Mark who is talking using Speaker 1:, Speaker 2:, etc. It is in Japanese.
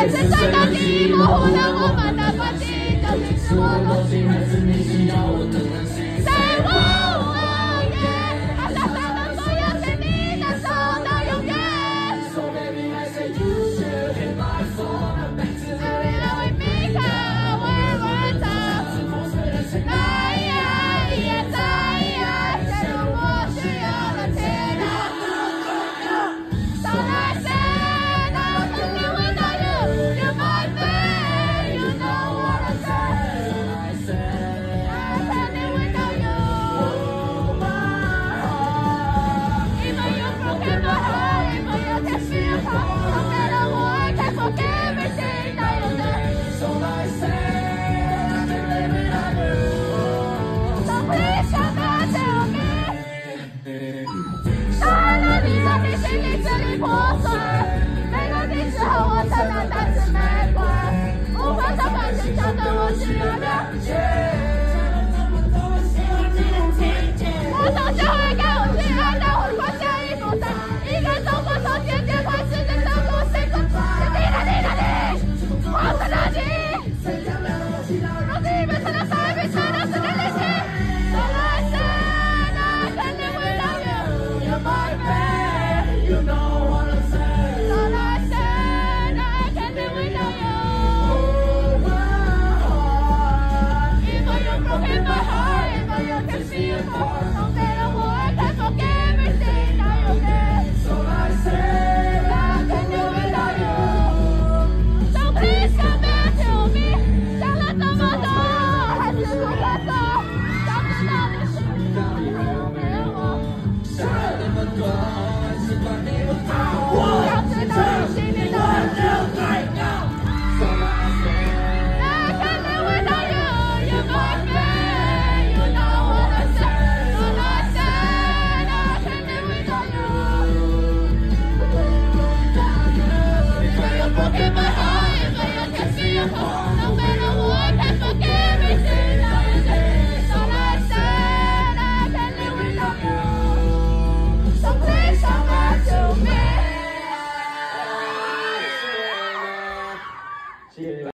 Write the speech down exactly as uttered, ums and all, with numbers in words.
Speaker 1: 再次站到第一模糊了我们的关系，就是自我的心还是你需要我的关心。Say wow yeah， 好像上的所有是你的手到永远。So baby I say you should hit my phone up back to the real with me our words up。哎呀也在呀，陷入我需要的天堂。So I say now something without you, you're my babe, you know what I say. I say nothing without you. My heart, even you broken my heart, even you tear me apart. No matter what, I can forget everything that you did. So I say nothing without you. So please come back to me. 当然你的你心里支离破碎，每个你之后我承认，但是没关，无法超感情上的我需要了解。我从小会跟我去爱的我放下一步山，一个中国从渐渐开始的生活习惯，是你的你的你，我是的你，让你变成了。